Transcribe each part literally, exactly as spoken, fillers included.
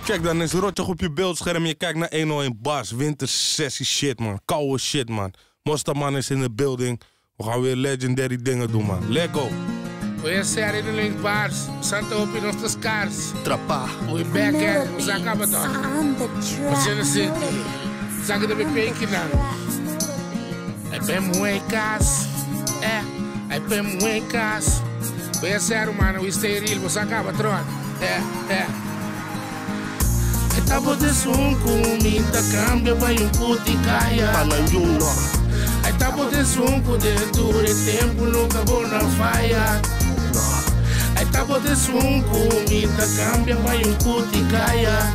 Kijk, dan is rottig op je beeldscherm. Je kijkt naar honderdéén Bars. Wintersessie shit, man. Koude shit, man. Mostaman is in de building. We gaan weer legendary dingen doen, man. Let go. Voy a hacer en el Bars. Santo op in nuestras cars. Trapa. We back at it. We zijn kapot. We zijn er zitten. Zaken de beperking aan. Hij ben mooi kaas. Eh. Hij ben mooi kaas. Voy a hacer, mano. We stay real. We zijn kapot. Eh. Eh. Estamos de sunku, minta cambia vai um puticaya. Panayuno. Estamos de sunku, de dure tempo nunca vou na faia. Estamos de sunku, minta cambia vai um puticaya.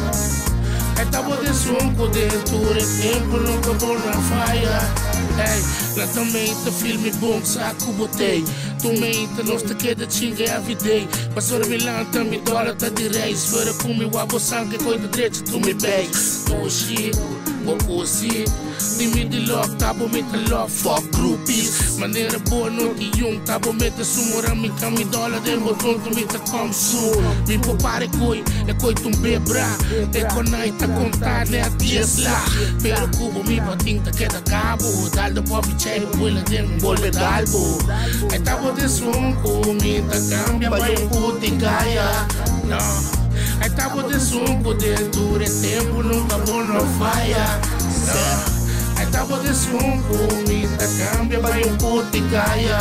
Estamos de sunku, de dure tempo nunca vou na faia. Hey, lá também te filme bom, saco botei. Também te nós te queda chinga every day. Passou me lanta, me dólar tá de reis. Fora com me wabo sangue, coisa direita, tu me beijo. Tu shit, boco si. De me de lock, tabo me te love, fuck groupies. Maneira boa, não te yung, tabo me te sumora, me cami dólar, de botão, tu me te come soon. Me popare coi, é coi tu bebra. É conai, tá contar, né a Tesla. Pero cubo, me patinta, queda cabo. Daldo pop, cheio, boila, de um bole dalbo. É tabo de sunco, me ta cambia, vai um puticaya. Não. Aí tabo de sunco, de dure tempo, nunca vou na faia. Não. Aí tabo de sunco, me ta cambia, vai um puticaya.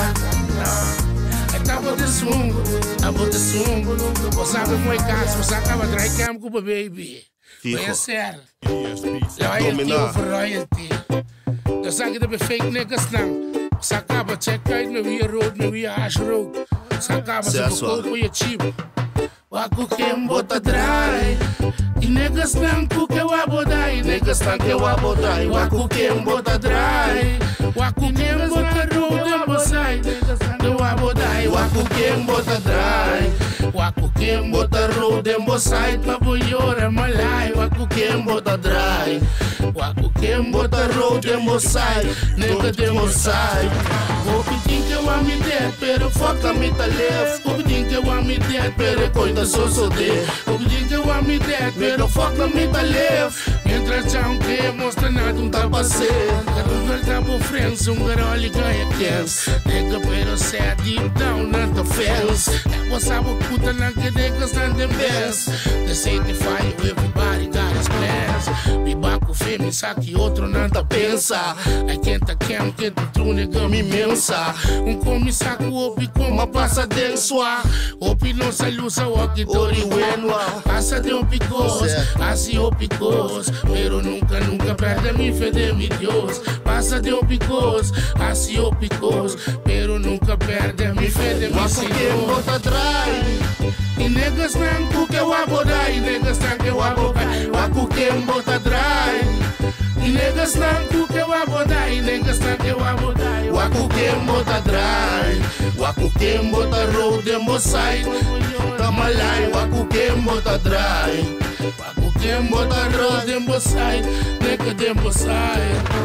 Não. Aí tabo de sunco, tabo de sunco, nunca vou saber muito caso, você acaba de trair campo com o baby. Vai ser. Loyalty over royalty. Eu sei que deve fake niggas não. Você acaba de check out, me via road, me via ash road. Você acaba de botar com o chip. Waku quem bota dry. E negas não que wabodai, negas não que wabodai. Waku quem bota dry. Waku quem bota road em bosai. Não wabodai, waku quem bota dry. Waku quem bota road em bosai. Paboyora malai, waku quem bota dry. Waku quem bota road em bosai. Nega de bosai. Hope think you want me dead, pero fuck me ta left. Hope think you want me dead, pero coisa só só de. Hope think you want me dead, pero fuck me ta left. Mientras já um que mostra nada um tá passando. Quero ver tabo friends, um garoli ganha cans. Nega pero say deep down not the fence. What's up puta na que niggas not the best. They say they fight, everybody got his plans. Me baco fêmea, saque outro não tá pensa. I can't I can't get the true nigga me mensa. Um come saco opi como passa densua. Opi não sai lusa oki tori wenwa. Passa de opi cos, assim opi cos. Pero nunca nunca perde mi fe de mi Dios. Passa de opi cos, assim opi cos. Pero nunca perde mi fe de mi Senhor. Bota dry. E negas não que wabodai, negas não que wabodai. Waku quem bota dry. E negas não que wabodai, negas não que wabodai. Waku quem bota dry. Waku quem bota road em bosai. Tamalai, waku quem bota dry. Waku quem bota road em bosai. Nega de bosai.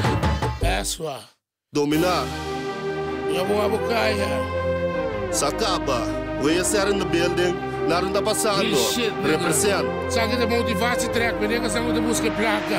Pessoa. Dominar. Eu vou abocaia. Sacaba. We are in the building. Naranda passando. Represent. Sabe de motivatie track, maar niggas aan de busca placa.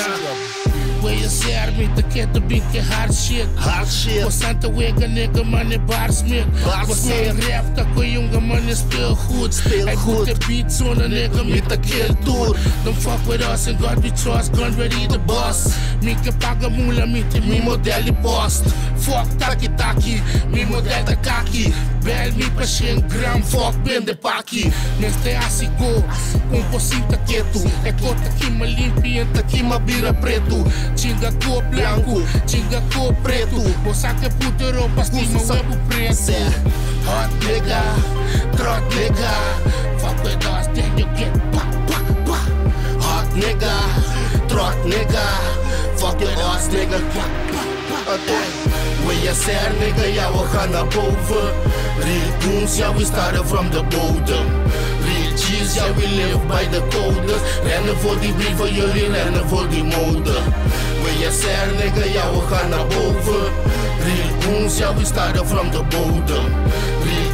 Where you say I meet the kid to be hard shit. Hard shit. Was Santa Wega nigga man in Barsmith. Was mij ref dat kon jonge man is speel goed. Hij goed de beat zonder nigga met de kill tour. Don't fuck with us and God we trust, gun ready the boss. Mi que paga mula mit mi model e post. Fuck taki taki, mi model da kaki. Bel mi pasien gram, fuck ben de paki. Neste asigo, um pocinho quieto. É cota que me limpia, que me bira preto. Tinga cor branco, tinga cor preto. Moça que puta roupa, estima webo preto. Hot nigga, trot nigga. Fuck with us, then you get pa, pa, pa. Hot nigga, trot nigga. Fuck with us, nigga, pa, pa, pa. Okay. We je ser nigga, ja we gaan naar boven. Real goons, ja we starten from the bottom. Real G's, ja we live by the codes. Rennen voor die brieven, jullie rennen voor die mode. We je ser nigga, ja we gaan naar boven. Real goons, ja we starten from the bottom. Real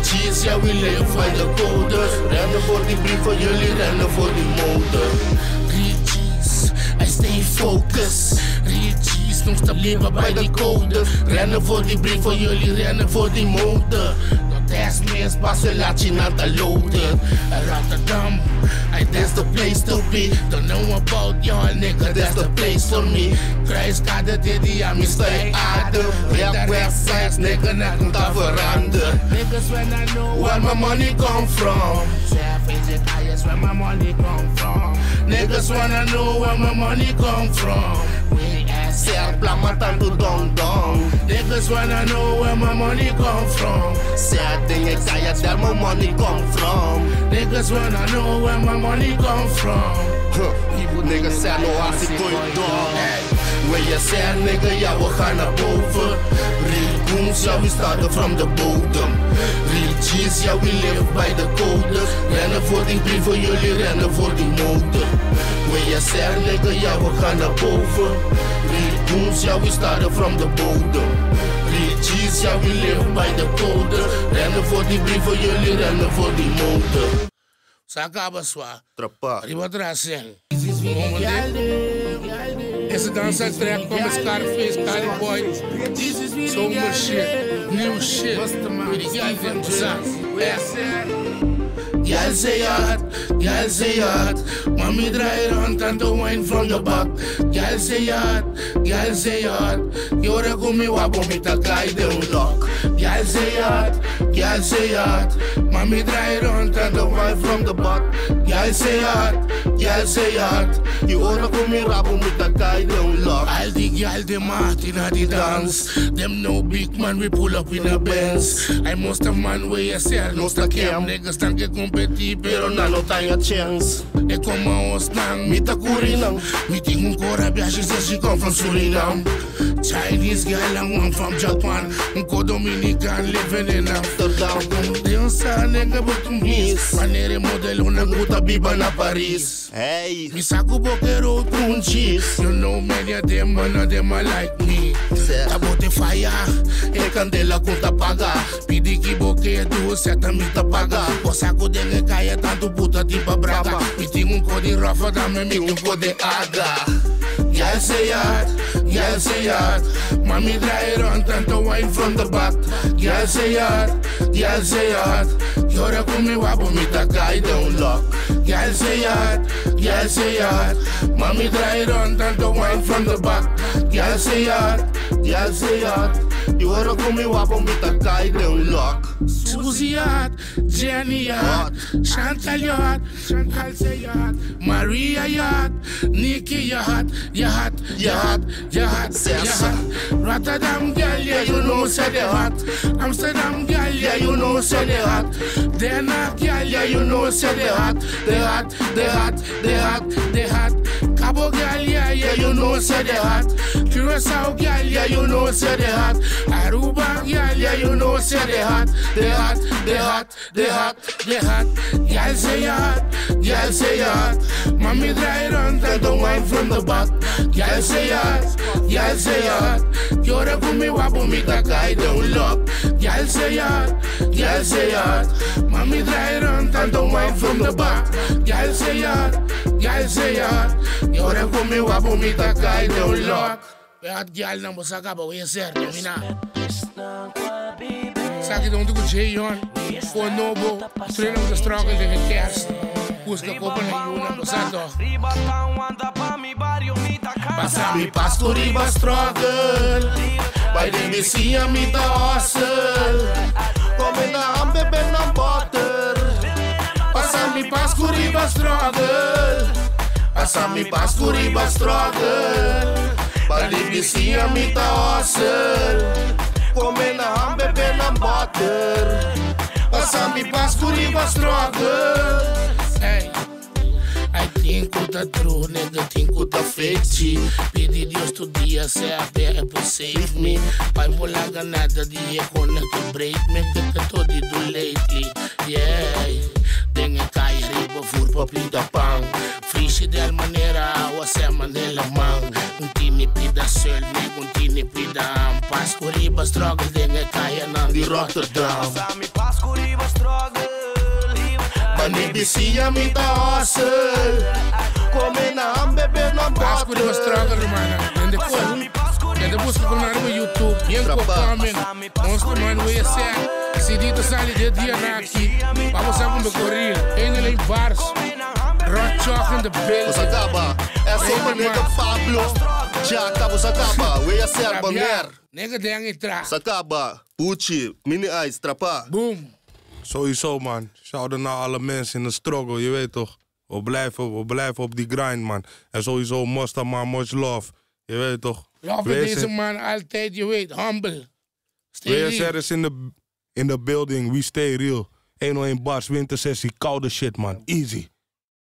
G's, ja we live by the coders. Rennen voor die brieven, jullie rennen voor die motor. Real G's, I stay focused. Real G's, nog stap leven bij die coders. Rennen voor die brieven, jullie rennen voor die motor. That's me, pas we laat je naar de loader. Rotterdam, I, that's the place to be. Don't know about y'all nigga, that's the place for me. Kruiskade, Diddy, ja, me stay aardig. Rap, websites, nigga, net komt aan veranderen. Niggas when I know where my money come from. Savage, I where my money come from. Niggas wanna know where my money come from. We ass, sell, plamatan to dong dong. Niggas wanna know where my money come from. Sad thing, I tell you where my money come from. Niggas wanna know where my money come from. Huh. Niggas say no als ik ooit door. When you say nigga, ja we gaan naar boven. Real goons, ja we starten from the bottom. Real G's, ja we live by the coders. Rennen voor die brieven, jullie rennen voor die motor. When you say nigga, ja we gaan naar boven. Real goons, ja we starten from the bottom. Real G's, ja we live by the coders. Rennen voor die brieven, jullie rennen voor die motor. Sacaba sua. Trapa. Arriba tracen. Esse dança track como Scarface, Caliboy. So much shit. New shit. We the guy from Y'all say hard, y'all say hard. Mommy dry run tanto wine from the back. Y'all say hard, y'all say hard. Yora kumi wapo mita kai de un lock. Y'all say hard, y'all say hard. Mommy dry run tanto wine from the back. Y'all say hard, y'all say hard. Yora kumi wapo mita kai de un lock. All the y'all de Martin at the dance. Them no big man we pull up in a Benz. I must have man where you sell, no sta cam. Niggas tan que competir, pero na no tem a chance. É como a Osnang, me tá curinang. Me tem um cora viagem, says she come from Suriname. Chinese girl and one from Japan. Um co Dominican living in Amsterdam. Dança nega but um miss. Maneira modelo na guta biba na Paris. Hey, me saco boqueiro com cheese. You know many of them, none of them are like me. Tá bote fire, é candela com tapaga. Pedi que boqueiro, seta me tapaga. O saco dele caia tanto puta tipo braga. Me tem um cor de rafa, dá-me um cor de água. Y'all say hard, y'all say hard. Mommy dry run tanto wine from the back. Y'all say hard, y'all say hard. Yora kumi wapo me ta kai de un lock. Y'all say hard, y'all say hard. Mommy dry run tanto wine from the back. Y'all say hard, y'all say hard. Yora kumi wapo me ta kai de un lock. Susie hard, Jenny hard, Chantal hard, Chantal say hard, Maria hard, Nikki hard, hard, hard, hard, hard. Rotterdam girl, yeah you know say they hot. Amsterdam girl, yeah you know say they hot. Denmark girl, yeah you know say they hot. They hot, they hot, they hot, they hot. Cabo girl, yeah yeah you know say they hot. Curacao girl, yeah you know say they hot. Aruba girl, yeah you know say they hot. They hot, they hot, they hot, they hot. Y'all say hot, y'all say hot. Mommy dry run tanto wine from the back. Y'all say hot, y'all say hot. Yora kumi wapo me ta kai de un lock. Y'all say hot, y'all say hot. Mommy dry run tanto wine from the back. Y'all say hot, y'all say hot. Yora kumi wapo me ta kai de un lock. Beat gyal nan bosa acaba o ser domina. Sabe de onde o Jay on? For Nobo, treino de struggle de Kers. Busca copa na Yuna bosando. Passa mi pasto riba struggle. By the Messia mi ta hustle. Come na am bebe na butter. Passa mi pasto riba struggle. Passa mi pasto riba struggle. By the Messia mi ta hustle. Come na ham, bebe na butter. Passa mi pasto riba struggle. Hey, I think with the true, nigga, think with the fake. Pedi Dios tu dia se abe e save me. Pai vola ganada di e connect to break me. Che to di do lately, yeah. Dengue cai riba fur papi da pang. Frisci del manera, o se manela mang. Un tini pida seul, nego un tini pida am. Pasco riba struggle, dengue cai nan di Rotterdam. Passa mi pasco riba Anibisia mita hustle. Come na bebe na Pasco de bottle. struggle, man. En de cool. En de busca com na YouTube. Bien coming. Monster man, we say. Se dito sali de dia na aqui. Vamos a comer corril. Engel em bars. Rock chalk in the building. Você acaba, é só uma nega Pablo. Já acaba, você acaba. We are ser banger. Nega de ang itra. Você acaba, Uchi, mini ice, trapa. Boom. Sowieso, man. Shout-out naar alle mensen in de struggle, je weet toch. We blijven, we blijven op die grind, man. En sowieso Mosta, man, much love. Je weet toch. Love deze man altijd, je weet, humble. Stay W real. S R is in the, in the building, we stay real. honderdéén bars, wintersessie, koude shit, man. Easy.